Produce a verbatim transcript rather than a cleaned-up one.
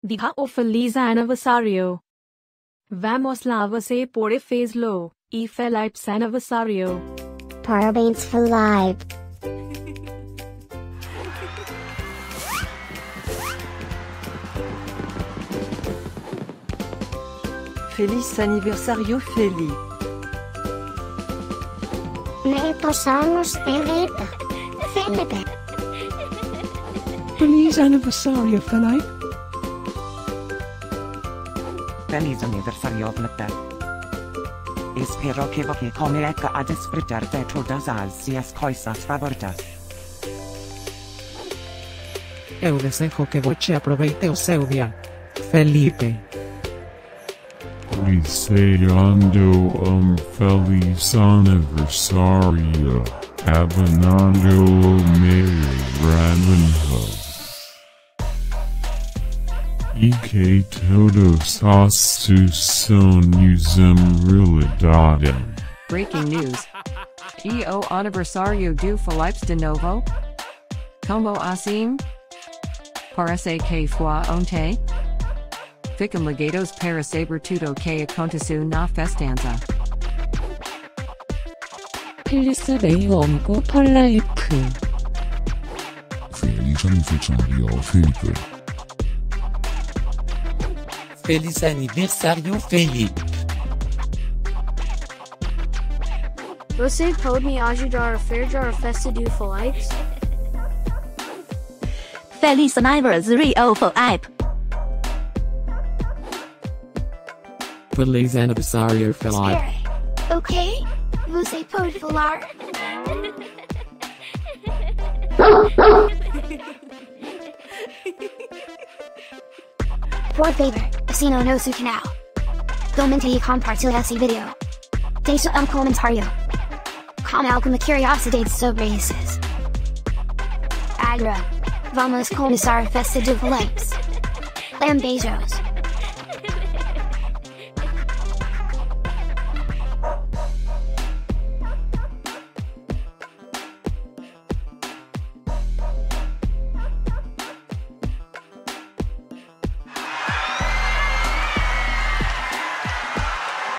Diga o Feliz Aniversário. Vamos lá, você pode fazê-lo. E Feliz Aniversário. Parabéns Felype. Feliz Aniversário Felype. Muitos anos de vida, Felype. Feliz Aniversário Felype. Feliz Aniversário Felype. Espero que você comece a disfrutar de todas as suas coisas favoritas. Eu desejo que você aproveite o seu dia, Felype. Deseando um feliz aniversário, abonando o meu grande. E que todos os seus sonhos em realidade. Breaking news. E o aniversário do Felype de novo? Como assim? Parece que foi ontem? Ficam ligados para saber tudo que aconteceu na festança. Feliz Aniversário Felype. Feliz Aniversário Felype. Feliz Aniversário Felype. Você pode me ajudar a fazer a festa do Felype? Feliz Aniversário Felype. Feliz Aniversário Felype. Espere, ok? Você pode falar? Por favor, assina o nosso canal. Comente e compartilhe esse vídeo. Deixe um comentário com alguma curiosidade sobre esses. Agora, vamos começar a festa do Felype. Um beijos.